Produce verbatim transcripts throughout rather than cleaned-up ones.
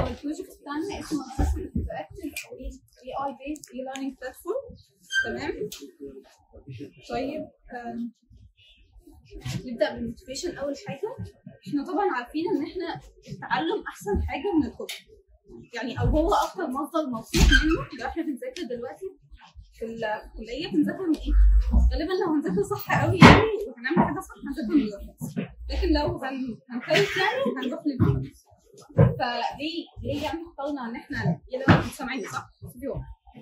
هو البروجكت بتاعنا اسمه Assessment Interactive او اي اي based e-learning platform. تمام. طيب آم، نبدأ بالموتيفيشن. أول حاجة احنا طبعا عارفين إن احنا التعلم أحسن حاجة من الكتب، يعني أو هو أكتر مصدر موثوق منه. لو احنا بنذاكر دلوقتي في الكلية بنذاكر من إيه؟ غالبا لو هنذاكر صح قوي يعني وهنعمل حاجة صح هنذاكر من الريفرنس، لكن لو هن هنكرس يعني هنروح للفيديوز. فليه ليه يعني اخترنا إن احنا يلا سامعيني صح؟ فيديو.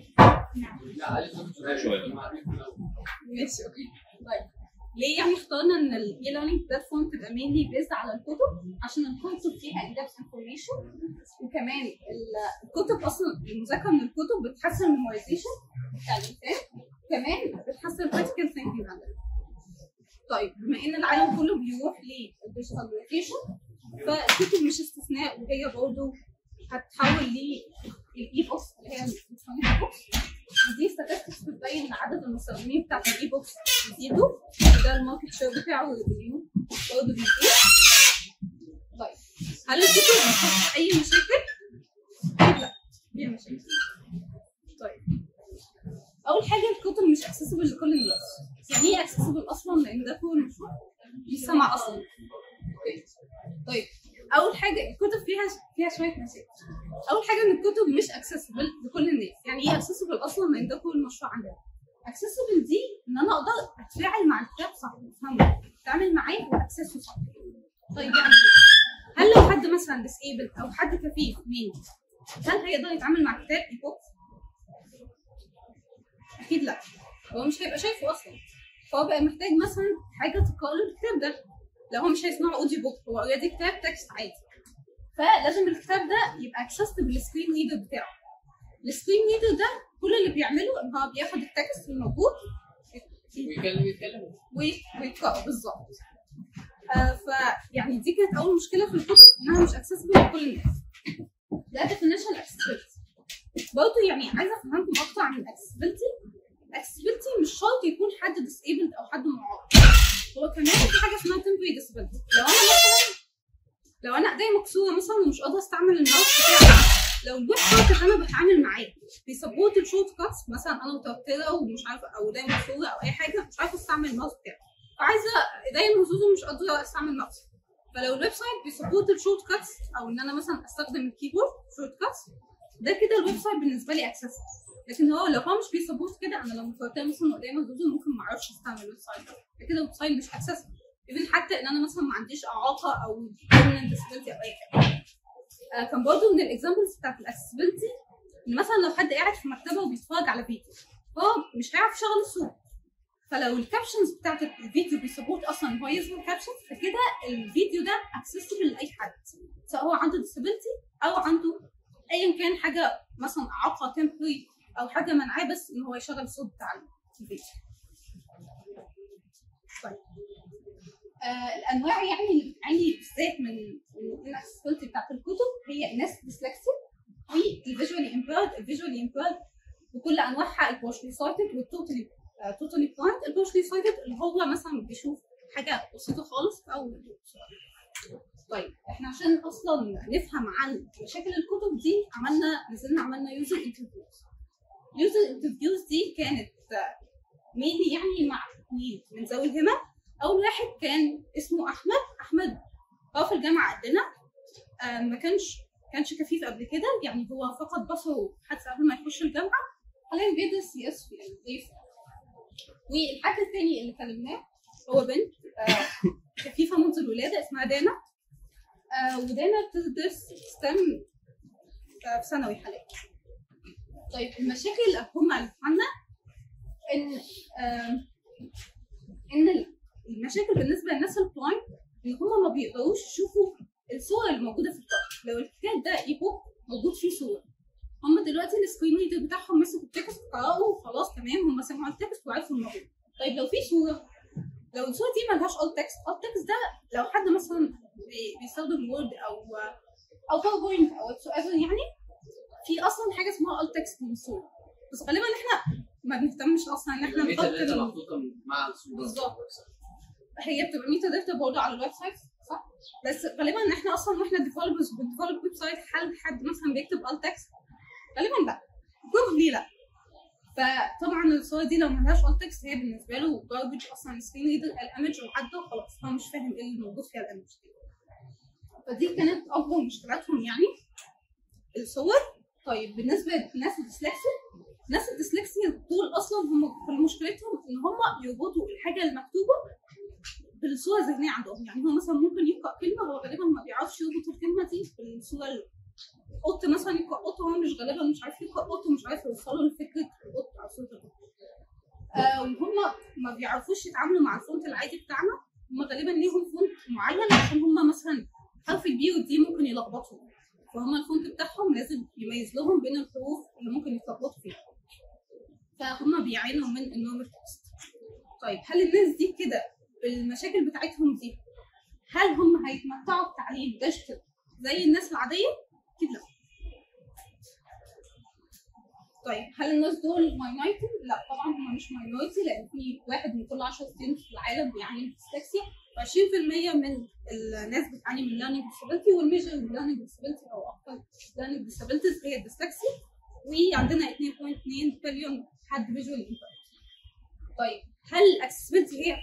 ماشي اوكي. طيب ليه يعني اخترنا ان الاي ليرنينج بلاتفورم تبقى مينلي بيزد على الكتب؟ عشان الكتب فيها in-depth information، وكمان الكتب اصلا المذاكره من الكتب بتحسن الميمورايزيشن بتاع الانسان، كمان بتحسن الكريتيكال ثينكينج عندنا. طيب بما ان العالم كله بيروح للديجيتاليزيشن فالكتب مش استثناء، وهي برضه هتتحول للاي بوكس اللي هي الالكترونيك بوكس. ودي statistics بتبين ان عدد المستخدمين بتاعت الاي بوكس بيزيدوا، وده الماركت شير بتاعه بالمليون برضه بيزيد. طيب هل الكتب بتحط اي مشاكل؟ لا فيها مشاكل. طيب اول حاجه الكتب مش اكسسبل لكل الناس. يعني ايه اكسسبل اصلا؟ لان ده هو المشروع مش سامع اصلا. طيب اول حاجه الكتب فيها فيها شويه مشاكل. اول حاجه ان الكتب مش اكسسبل لكل الناس. يعني ايه اكسسبل اصلا؟ لان ده كل المشروع عندنا. اكسسبل دي ان انا اقدر اتفاعل مع الكتاب صح، افهمه، اتعامل معاه واكسسه صح. طيب يعني هل لو حد مثلا ديسيبل او حد كفيف مين هل هيقدر يتعامل مع كتاب اي بوك؟ اكيد لا، هو مش هيبقى شايفه اصلا، فهو بقى محتاج مثلا حاجه تقرا له الكتاب ده. لو هو مش هيسمع اوديو بوك، هو اوريدي كتاب تكست عادي، فلازم الكتاب ده يبقى اكسست بالسكرين ريدر بتاعه. السكرين ريدر ده كل اللي بيعمله ان هو بياخد التكست الموجود ويتكلم يتكلم ويقراه بالظبط. آه فيعني دي كانت اول مشكله في الكتب، انها مش اكسسبل لكل الناس. ده ديفينيشن اكسسبيلتي. برضه يعني عايزه افهمكم اكتر عن الاكسسبيلتي. الاكسسبيلتي مش شرط يكون حد ديسيبلد او حد معاق، هو كمان في حاجه اسمها temporary disability. لو انا مثلا لو انا ايديا مكسوره مثلا ومش قادره استعمل الماوس بتاعي، لو الويب سايت اللي انا بتعامل معاه بيسبورت الشورت كاتس، مثلا انا متوتره ومش عارفه او ايديا مكسوره او اي حاجه مش عارفه استعمل الماوس بتاعي، فعايزه ايديا مهزوزه ومش قادره استعمل الماوس، فلو الويب سايت بيسبورت الشورت كاتس او ان انا مثلا استخدم الكيبورد شورت كاتس، ده كده الويب سايت بالنسبه لي اكسس. لكن هو لو هو مش بيسبورت كده، انا لو متوتره مثلا وايديا مهزوزه ممكن ما اعرفش استعمل الويب سايت ده، كده الويب سايت مش اكسس. even حتى ان انا مثلا ما عنديش اعاقه او permanent disability او اي حاجه. آه كان برضه من الاكزامبلز بتاعت الاكسسبيلتي ان مثلا لو حد قاعد في مكتبه وبيتفرج على فيديو هو مش هيعرف يشغل الصوت، فلو الكابشنز بتاعت الفيديو بيسبورت اصلا ان هو يظهر كابشنز، فكده الفيديو ده اكسسبل لاي حد سواء هو عنده disability او عنده ايا كان حاجه مثلا اعاقه temporary او حاجه منعاه بس ان هو يشغل الصوت بتاع الفيديو. طيب آه الانواع يعني اللي بتعاني بالذات من الاكسسبيلتي بتاعت الكتب هي الناس ديسلكسيا والفيجوالي امبيرد. الفيجوالي امبيرد بكل انواعها، البارشلي سايتد والتوتالي توتالي بلايند. البارشلي سايتد اللي هو مثلا بيشوف حاجه بسيطه خالص او طيب احنا عشان اصلا نفهم عن مشاكل الكتب دي عملنا نزلنا عملنا يوزر انترفيوز. يوزر انترفيوز دي كانت مينلي يعني مع من ذوي الهمم. اول واحد كان اسمه احمد. احمد هو في الجامعه قدنا، آه ما كانش كانش كفيف قبل كده، يعني هو فقد بصره حتى قبل ما يخش الجامعه، حاليا بيدرس سي اس في الانجليزي. والحاجه الثاني اللي كلمناه هو بنت آه كفيفه منذ الولاده اسمها دانا. آه ودانا بتدرس ستم آه في ثانوي حاليا. طيب المشاكل اللي هم اللي عندنا ان آه ان المشاكل بالنسبه للناس البلايند ان هم ما بيقدروش يشوفوا الصور اللي موجوده في الكتاب. لو الكتاب ده اي بوك موجود فيه صور، هم دلوقتي السكرين ريدر بتاعهم مسكوا التكست قرأوا وخلاص تمام، هم سمعوا التكست وعرفوا الموضوع. طيب لو في صوره، لو الصوره دي مالهاش alt text، alt text ده لو حد مثلا بيستخدم وورد او او باوربوينت او واتس ايفر، يعني في اصلا حاجه اسمها alt text للصوره، بس غالبا احنا ما بنهتمش اصلا ان احنا نحط محطوطه مع الصوره بالظبط. هي بتبقى ميتا داتا برضه على الويب سايت صح؟ بس غالبا ان احنا اصلا واحنا ديفلوبرز بنديفلوب ويب سايت، هل حد مثلا بيكتب alt text؟ غالبا لا، بروبلي لا. فطبعا الصوره دي لو ملهاش alt text هي بالنسبه له جاربج اصلا، سكرين ريدر الايمج وعدى وخلاص، هو مش فاهم ايه اللي موجود فيها الايمج. فدي كانت اكبر مشكلاتهم يعني الصور. طيب بالنسبه للناس الديسلكسيا، الناس الديسلكسيا دول اصلا هم كل مشكلتهم ان هم يربطوا الحاجه المكتوبه بالصوره الذهنيه عندهم. يعني هو مثلا ممكن يقرا كلمه، هو غالبا ما بيعرفش يربط الكلمه دي بالصوره. قط مثلا يقرا قط، هو مش غالبا مش عارف يقرا قط ومش عارف يوصله لفكره القط او صوره القط. آه وهم ما بيعرفوش يتعاملوا مع الفونت العادي بتاعنا، هم غالبا ليهم فونت معين عشان هم مثلا حرف البي والدي ممكن يلخبطوا، فهم الفونت بتاعهم لازم يميز لهم بين الحروف اللي ممكن يتلخبطوا فيها، فهم بيعانوا من النورمال تكست. طيب هل الناس دي كده بالمشاكل بتاعتهم دي هل هم هيتمتعوا بتعليم ديجيتال زي الناس العاديه؟ اكيد لا. طيب هل الناس دول ماينورتي؟ لا طبعا هم مش ماينورتي، لان في واحد من كل عشرة ستودنت في العالم بيعاني من ديسلكسيا، وعشرين في المية من الناس بتعاني من ليرنينج ديسابيلتي، والميجر ليرنينج ديسابيلتي او اكثر ليرنينج ديسابيلتيز هي الديسلكسيا، وعندنا اثنين فاصلة اثنين بليون حد فيجوالي امبيرد. طيب هل الاكسسبيلتي هي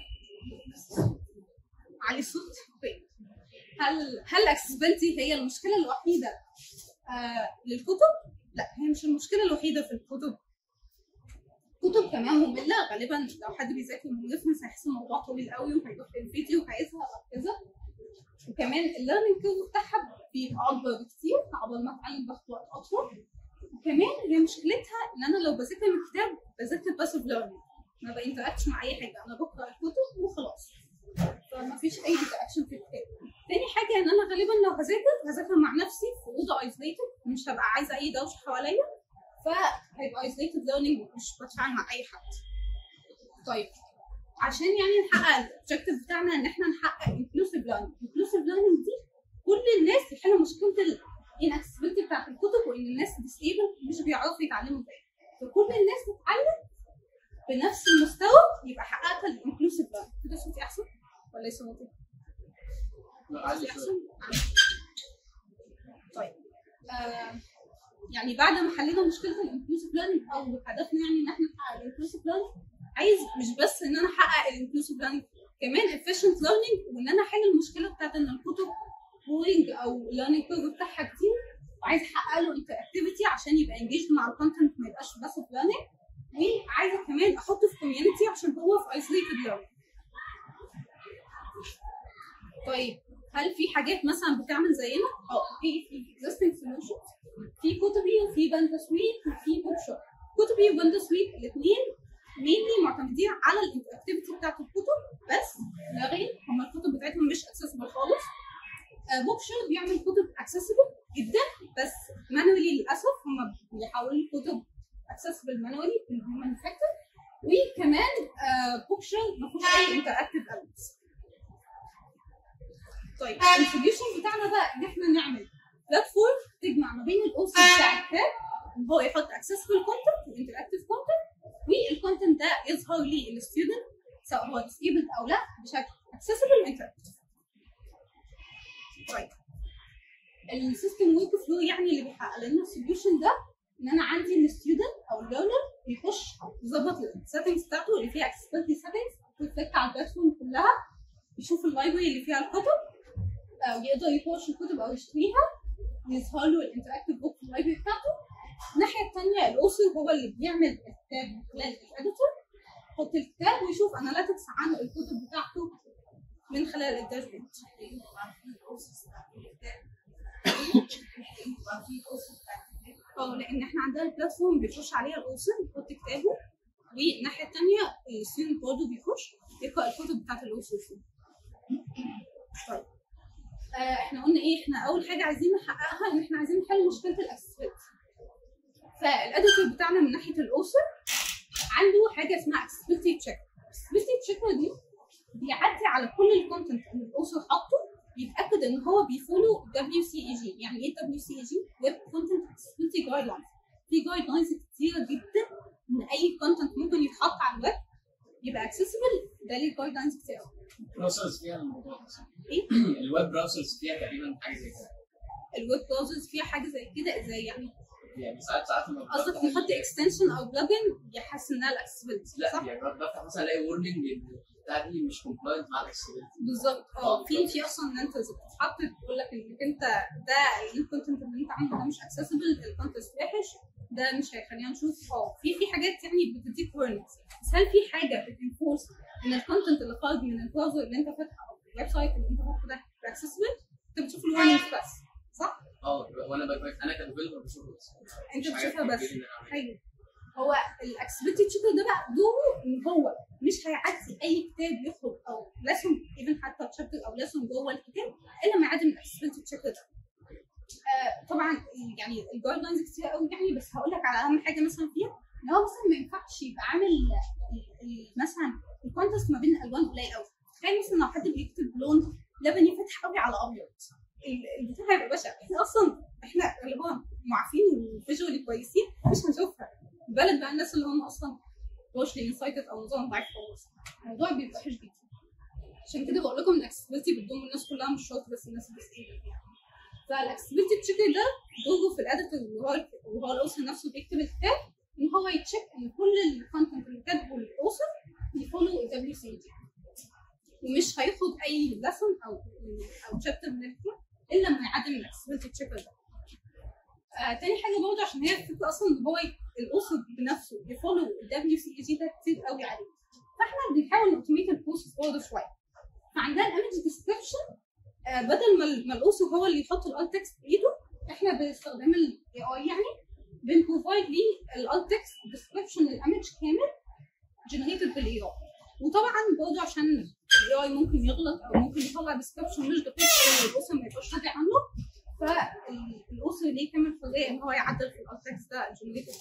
علي الصوت؟ طيب هل هل الاكسسبيلتي هي المشكله الوحيده آه للكتب؟ لا، هي مش المشكله الوحيده في الكتب. كتب كمان ممله، غالبا لو حد بيذاكر من ريفرنس هيحس الموضوع طويل قوي وهيروح للفيديو وهيزهق او كذا. وكمان الليرنينج كيرف بتاعها بيبقى اكبر بكتير، عقبال ما اتعلم باخد وقت اطول. وكمان هي مشكلتها ان انا لو بذاكر من كتاب بذاكر باسيف ليرنينج، ما بانتراكتش مع اي حاجه، انا بقرا الكتب وخلاص، فما فيش اي انتراكشن في الكتاب. تاني حاجه ان انا غالبا لو هذاكر هذاكر مع نفسي في اوضه ايزوليتد، مش هبقى عايزه اي دوشه حواليا، فهيبقى ايزوليتد ليرنينج مش بتفاعل مع اي حد. طيب عشان يعني نحقق الاوبجيكتيف بتاعنا ان احنا نحقق انكلوسيف ليرنينج، انكلوسيف ليرنينج دي كل الناس يحلوا مشكله الانكسبيلتي بتاعت الكتب، وان الناس ديسيبل مش بيعرفوا يتعلموا زي، فكل الناس تتعلم بنفس المستوى، يبقى حققت الانكلوسيف ليرنينج. كده صوتي احسن ولا ايه صوتي؟ لا عادي احسن. طيب آه يعني بعد ما حلينا مشكله الانكلوسيف ليرنينج او هدفنا يعني ان احنا نحقق الانكلوسيف ليرنينج، عايز مش بس ان انا احقق الانكلوسيف ليرنينج، كمان efficient learning، وان انا احل المشكله بتاعت ان الكتب بورينج او learning curve بتاعها كتير، وعايز احقق له interactivity عشان يبقى engaged مع الكونتنت ما يبقاش بس learning، وعايزه كمان احطه في community عشان هو في isolated learning. طيب هل في حاجات مثلا بتعمل زينا؟ اه في في existing solutions، في كتبي وفي باندا سويت وفي بوكشوب. كتبي وباندا سويت الاثنين mainly معتمدين على الانتراكتيفيتي بتاعت الكتب بس لا غير، هم الكتب بتاعتهم مش accessible خالص. بوكشوب بيعمل كتب accessible جدا بس manually للاسف، هم بيحولوا الكتب accessible manually بالهيومن فاكتور. وكمان بوكشوب ما فيهوش اي interactive elements. طيب السوليوشن بتاعنا بقى ان احنا نعمل بلاتفورم تجمع ما بين الاوثر بتاع الكتاب، ان هو يحط accessible content وانتراكتيف content، والكونتنت ده يظهر لي الستودنت سواء هو disabled او لا بشكل accessible وانتراكتيف. طيب السيستم ورك فلو يعني اللي بيحقق لنا السوليوشن ده ان انا عندي الستودنت او الليرنر بيخش يظبط السيتنجز بتاعته اللي فيها accessibility settings، ويفك على البلاتفورم كلها، يشوف اللايبرري اللي فيها الكتب او يقدر يخش الكتب او يشتريها، ويظهر له الانتراكتيف بوك في اللايبرري بتاعته. الناحيه الثانيه الاوثر هو اللي بيعمل الكتاب من خلال الاديتور، يحط الكتاب ويشوف اناليتكس عن الكتب بتاعته من خلال الداشبورد. اه لان احنا عندنا البلاتفورم بيخش عليها الاوثر يحط كتابه، والناحيه الثانيه الستودنت برضه بيخش يقرا الكتب بتاعت الاوثر. طيب آه احنا قلنا ايه؟ احنا اول حاجه عايزين نحققها ان احنا عايزين نحل مشكله الاكسسبيلتي. فالاديتور بتاعنا من ناحيه الاوثر عنده حاجه اسمها accessibility checker. accessibility checker دي بيعدي على كل الكونتنت اللي الاوثر حاطه، يتاكد ان هو بيفولو دبليو سي اي جي. يعني ايه دبليو سي اي جي؟ ويب كونتنت اكسسبيلتي جايد لاينز. في جايد لاينز كتيره جدا ان اي كونتنت ممكن يتحط على الويب يبقى اكسسبل، ده ليه جايد لاينز كتير قوي. براوسرز فيها الموضوع ده ايه؟ الويب براوسرز فيها تقريبا حاجه زي كده. الويب براوزرز فيها حاجه زي كده ازاي يعني؟ يعني ساعات ساعات لما قصدك نحط اكستنشن او بلجن يحسن لها الاكسسبيلتي، لا صح؟ يعني بفتح مثلا الاقي وورنينج ان بتاع دي مش كومبلاينت مع الاكسسبيلتي. بالظبط. اه في في اصلا ان انت بتتحط تقول لك انك انت ده الكونتنت اللي انت عامله ده مش اكسسبل، الكونتنت وحش، ده مش هيخلينا نشوف. اه في في حاجات يعني بتديك وورنينجز، بس هل في حاجه بتنفورس ان الكونتنت اللي خارج من البراوزر اللي انت فاتحه او الويب سايت اللي انت فاتحه ده اكسسبل؟ انت بتشوف الوورنينجز بس، صح؟ اه وانا بقى انا كديفلوبر بشوفه بس. انت بتشوفها بس. حلو. هو الاكسبيرتي تشيكر ده بقى دوره ان هو مش هيعدي اي كتاب يخرج او لسن ايفن حتى تشابتر او لسن جوه الكتاب الا ما يعدي من الاكسبيرتي تشيكر ده. آه طبعا يعني الجايد لاينز كتير قوي يعني، بس هقول لك على اهم حاجه مثلا فيها ان هو مثلا ما ينفعش يبقى عامل مثلا الكونتست ما بين الالوان قليل قوي. تخيل مثلا لو حد بيكتب لون لبني فاتح قوي على ابيض، البتاع هيبقى بشع. احنا اصلا احنا اللي هو معافين وفيجوالي كويسين مش هنشوفها، بلد بقى الناس اللي هم اصلا واشلي انسايتد او نظام ضعيف خالص، الموضوع بيبقى وحش جدا. عشان كده بقول لكم الاكسسبيلتي بتضم الناس كلها، مش شرط بس الناس اللي بتستخدم يعني. فالاكسسبيلتي تشيكر ده دوره في الاديتور وهو وهو الاوثر نفسه بيكتب الكتاب ان هو يتشيك ان كل الكونتنت اللي كاتبه الاوثر يفولو الدبليو سي دي، ومش هياخد اي لسن او او شابتر من الكتاب الا لما يعدي من الاكسسبيلتي تشيكر ده. آه، تاني حاجه برضه عشان هي الفكره اصلا ان هو الاوثر بنفسه بيفولو الدبليو سي اي جي ده كتير قوي عليه، فاحنا بنحاول نوتوميت البروسيس برضه شويه. فعندنا الايمج ديسكربشن، آه بدل ما الاوثر هو اللي يحط الالت تكست بايده، احنا باستخدام الاي اي يعني بنبروفايد ليه الالت تكست ديسكربشن للايمج كامل جنريتد بالاي اي. وطبعا برضه عشان الاي اي ممكن يغلط او ممكن يطلع ديسكربشن مش دقيق او الاوثر ما يبقاش راضي عنه، فالاوثر ليه كمان حريه ان هو يعدل في الالت تكست ده جنريتد.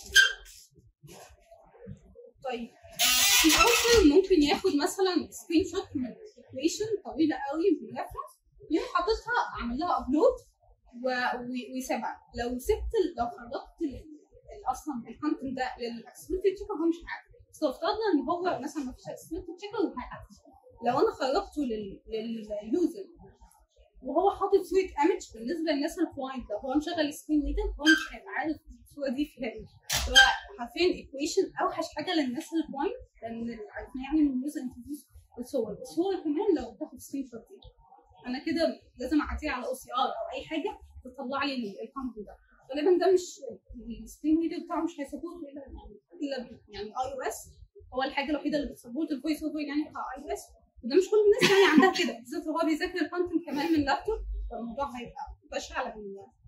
طيب الاوثر ممكن ياخد مثلا سكرين شوت من ايكويشن طويله قوي بالريفرنس، يقوم حاططها عامل لها ابلود ويسيبها. لو سبت لو خرجت اصلا الكونتنت ده للاكسبيرتي تشيكر هو مش عارف، بس لو افترضنا ان هو مثلا ما فيش اكسبيرتي تشيكر وهيعدي، لو انا خرجته لليوزر وهو حاطط صوره ايمج بالنسبه للناس البلايند، لو هو مشغل سكرين ريدر هو مش هيبقى عارف الصوره دي فيها ايه. هو حرفيا ايكويشن اوحش حاجه للناس البلايند، لان عرفنا يعني من اليوزر انترفيس الصور، الصور كمان لو بتاخد سكرين شوت دي انا كده لازم اعديها على او سي ار او اي حاجه تطلع لي الكونتنت ده. غالبا ده مش السكرين ريدر بتاعه مش هيسبورت الا الا يعني اي او اس، هو الحاجه الوحيده اللي بتسبورت الفويس اوفر يعني بتاع اي او اس، وده مش كل الناس يعني عندها كده، بالذات هو بيذاكر الكونتنت كمان من لابتوب، فالموضوع هيبقى بشع على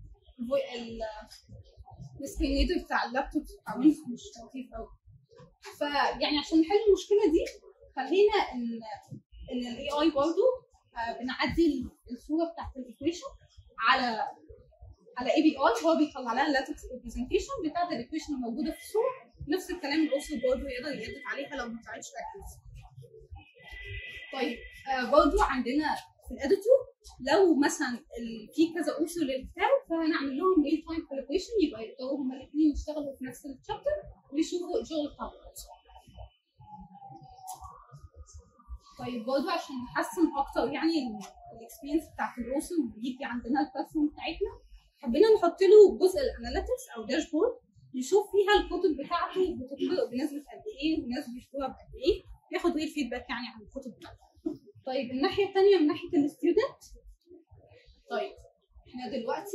السكرين ريدر بتاع اللابتوب بتاع ويندوز مش لطيف قوي. فيعني عشان نحل المشكله دي خلينا ان ان الاي اي برضه بنعدي الصوره بتاعت الايكويشن على على اي بي اي، هو بيطلع لها اللاتكس ريبريزنتيشن بتاعت الايكويشن الموجوده في الصوره، نفس الكلام الاوثر برضه يقدر يأدت عليها لو ما طلعتش اكيوريسي. طيب آه برضه عندنا في الاديتور لو مثلا في كذا اوثر للكتاب فهنعمل لهم ريل تايم كولابوريشن، يبقى يقدروا هما الاثنين يشتغلوا في نفس الشابتر ويشوفوا الشغل بتاعهم. طيب برضه عشان نحسن اكتر يعني الاكسبيرينس بتاعت الاوثر ويجي عندنا البلاتفورم بتاعتنا، حبينا نحط له جزء الاناليتكس او داشبورد يشوف فيها الكتب بتاعته بتقرأ بنسبه قد ايه والناس بيشتروها بقد ايه، ياخد ريل فيدباك يعني عن الكتب بتاعته. طيب الناحيه الثانيه من ناحيه الستودنت، طيب احنا دلوقتي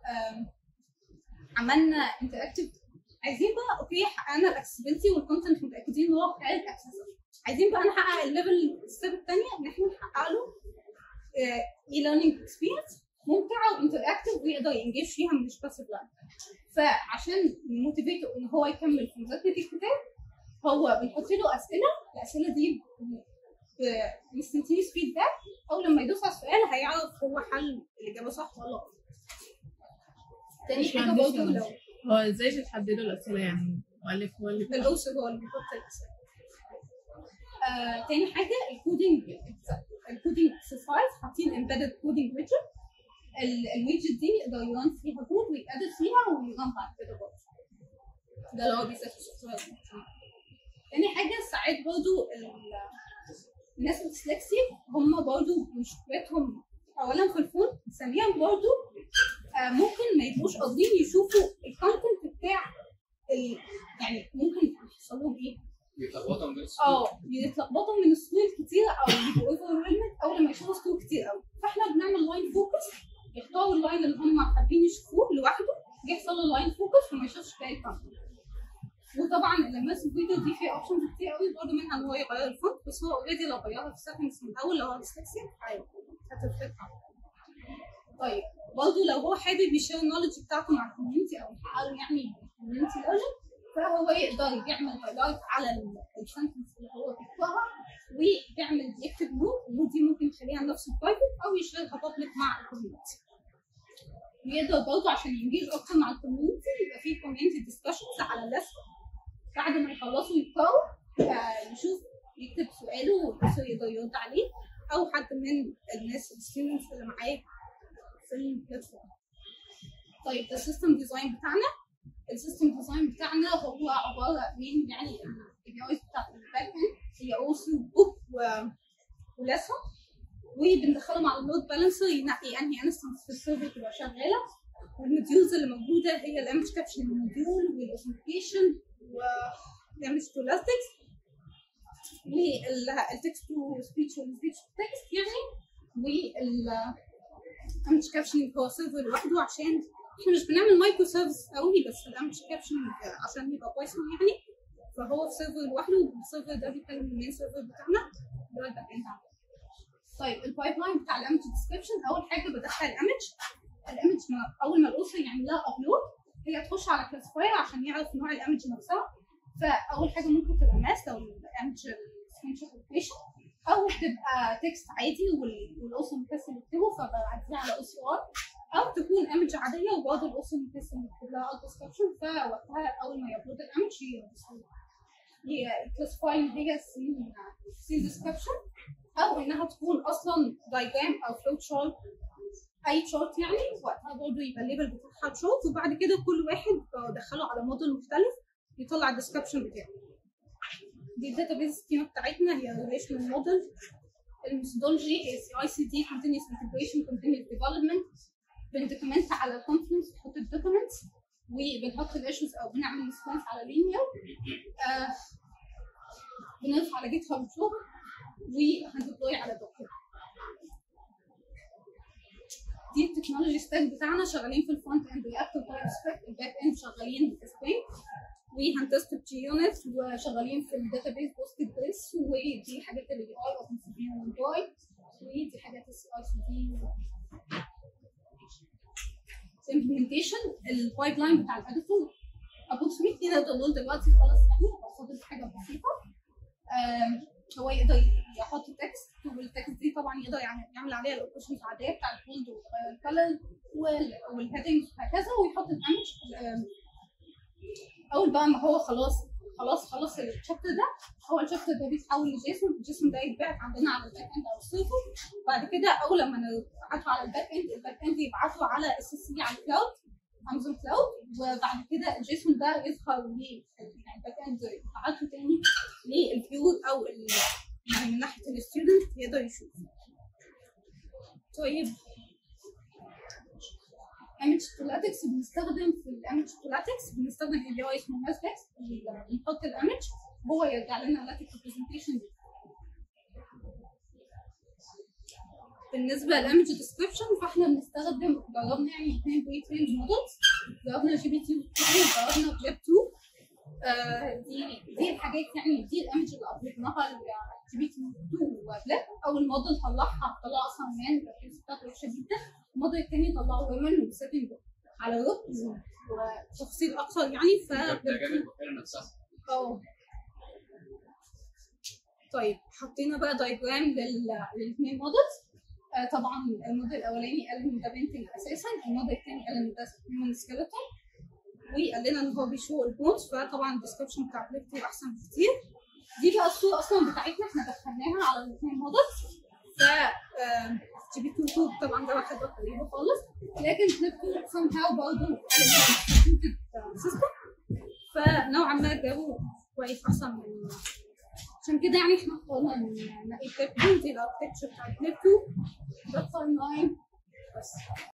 عملنا انتراكتيف، عايزين بقى اوكي حققنا الاكسسبيلتي والكونتنت متاكدين ان هو فعلا اكسسبل، عايزين بقى نحقق الليفل الستيب الثانيه ان احنا نحقق له اي ليرنينج اكسبيرينس ممتعه وانتراكتيف ويقدر ينجيج فيها مش بس بلان. فعشان نموتيفيته ان هو يكمل في مذاكره الكتاب هو بنحط له اسئله، الاسئله دي انستنتينيوس فيدباك، او لما يدوس على السؤال هيعرف هو حل الاجابه صح ولا غلط. تاني حاجه برضه لو هو ازاي بتحددوا الاسئله يعني المؤلف هو اللي الاوثر هو اللي بيحط الاسئله. آه، تاني حاجه الكودينج الكودينج اكسرسايز، حاطين امبيدد كودينج ويدجت، الويدجت دي يقدر يران فيها كود ويأدت فيها ويران بعد كده برضه، ده اللي هو بيذاكر سوفت وير. تاني حاجه ساعات برضه الناس الديسلكسي هم برضه مشكلتهم اولا في الفون، ثانيا برضه آه ممكن ما يبقوش قادرين يشوفوا الكونتنت بتاع ال... يعني ممكن يحصل لهم ايه؟ يتلخبطوا من السكول. اه يتلخبطوا من السكول كتير او يبقوا اوفر او لما يشوفوا سكول كتير قوي. فاحنا بنعمل لاين فوكس، يختاروا اللاين اللي هم حابين يشوفوه لوحده، يحصل له لاين فوكس وما يشوفش باقي الكونتنت. وطبعا الاماس فيديو دي فيها اوبشنز كتير قوي برضه، منها ان هو يغير الفونت، بس هو اوريدي لو غيرها في السيتنجز من الاول لو هو ديسلكسي ايوه هتفرق. طيب برضه لو هو حابب يشير النولج بتاعته مع الكوميونتي او يحقق يعني الكوميونتي نولج، فهو يقدر يعمل هايلايت على السنتنس اللي هو بيكتبها ويعمل يكتب نوت، النوت دي ممكن يخليها لنفسه برايفت او يشيرها بابليك مع الكوميونتي. ويقدر برضه عشان ينجيج اكتر مع الكوميونتي يبقى في كوميونتي ديسكشنز على الليست بعد ما يخلصوا يقراوا، يشوف يكتب سؤاله والبروفيسور يقدر يرد عليه او حد من الناس الستودنتس اللي معاه في البلاتفورم. طيب ده السيستم ديزاين بتاعنا. السيستم ديزاين بتاعنا هو عباره من يعني الاي اي بتاعت الباك اند هي اوسو بوك ولسه، وبندخلهم على اللود بالانسر ينقي انهي انستنس في السيرفر تبقى شغاله، والموديولز اللي موجوده هي الايمج كابشن موديول والاوثنتيكيشن والايمج تو لاستكس والتكست تو سبيتش والسبيتش تو تكست يعني، والايمج كابشن هو سيرفر لوحده عشان احنا مش بنعمل مايكرو سيرفيس قوي، بس الايمج كابشن عشان يبقى بايثون يعني فهو في سيرفر لوحده، والسيرفر ده بيتكلم من المين سيرفر بتاعنا ده الباك اند. طيب البايب لاين بتاع الايمج ديسكربشن، اول حاجه بدخل الايمج الايمج اول ما الاوثر يعمل لها ابلود هي تخش على كلاسيفاير عشان يعرف نوع الايمج نفسها. فاول حاجه ممكن تبقى ماس لو الايمج سكرين شوت لوكيشن، او تبقى تكست عادي والاوثر مكسل يكتبه فبعديها على او سي ار، او تكون ايمج عاديه وبرضه الاوثر مكسل يكتب لها ديسكربشن، فوقتها اول ما يابلود الايمج هي كلاسيفاي ان هي سين سين ديسكربشن، او انها تكون اصلا دايجرام او فلو تشارت اي تشارت يعني، وقتها برضه يبقى الليبل بتاعها تشارت، وبعد كده كل واحد بدخله على موديل مختلف يطلع الديسكربشن بتاعه. دي الداتابيز سكيما بتاعتنا هي ريليشنال موديل. الميثودولوجي هي سي اي سي دي كونتينيوس انتجريشن كونتينيوس ديفلوبمنت. بندوكيمنت على كونفرنس نحط الدوكيومنتس وبنحط الايشوز او بنعمل ريسبونس على لينير. آه بنرفع على جيت هاب شغل وهندبلوي على دوكر. دي التكنولوجي ستاك بتاعنا، شغالين في الفرونت اند رياكت وتايب سكريبت، الباك اند شغالين بسبرينج وهنتست بجي يونت، وشغالين في الداتابيز بوست جريس، ودي حاجات اللي اي اوبن سي بي واندرويد، ودي حاجات السي اي سي دي امبلمنتيشن. البايب لاين بتاع الاديتور ابروكسيمتلي نقدر نقول دلوقتي خلاص يعني فاضل حاجه بسيطه. هو يقدر يحط تكست، والتكست دي طبعا يقدر يعمل عليها الاوبشنز العاديه بتاع البولد والكلر والهيدنجز وهكذا، ويحط الايمج. اول بقى ما هو خلاص خلاص خلاص الشابتر ده، هو الشابتر ده بيتحول لجيسون، الجيسون ده يتبعت عندنا على الباك اند او السيرفر، بعد كده اول لما نبعته على الباك اند الباك اند يبعته على اس اس سي على الكلاود امازون كلاود، وبعد كده الجيسون ده يظهر ل يعني الباك اند يبعته تاني للفيور او يعني من ناحيه الستودنت يقدر يشوف. طيب ايمج تولاتكس بنستخدم في الايمج تولاتكس بنستخدم اي اي اسمه ماسبكس، بنحط الايمج هو يرجع لنا لاتك ريبريزنتيشن. بالنسبه للايمج ديسكربشن فاحنا بنستخدم جربنا يعني اثنين بري تريند مودلز، جربنا جي بي تي وجربنا جيب تو. آه دي دي الحاجات يعني دي الايمج اللي اضفناها لجي بي تي تو وبلاب. اول موديل طلعها طلع اصلا مان الريفيوز بتاعته وحشه جدا، الموديل الثاني طلعه ويمن وسيتنج على روت وتفاصيل اكتر يعني. ف اه طيب حطينا بقى دايجرام للاثنين مودلز. آه طبعا الموديل الاولاني قال ان ده بينتنج اساسا، الموديل الثاني قال ان ده هيومن سكيلتون، وقال لنا ان هو بيشو البونز، فطبعا الديسكربشن بتاع بليكتير احسن بكتير. دي بقى الصوره اصلا بتاعتنا احنا دخلناها على الاثنين مودلز. ف جي بي تو طبعا ده واحد غريب خالص، لكن بليكتير سام هاو برضه سيستم، فنوعا ما جابوا كويس احسن من عشان كده يعني احنا اخترنا نلاقي بليب تو دي الاركتكتشر بتاعت بليب تو. ده تايم لاين بس.